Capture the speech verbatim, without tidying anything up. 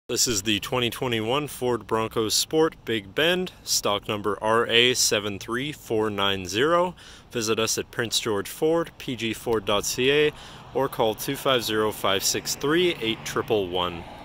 This is the twenty twenty-one Ford Bronco Sport Big Bend, stock number R A seven three four nine zero. Visit us at Prince George Ford, P G Ford dot C A, or call two five zero, five six three, eight one one one.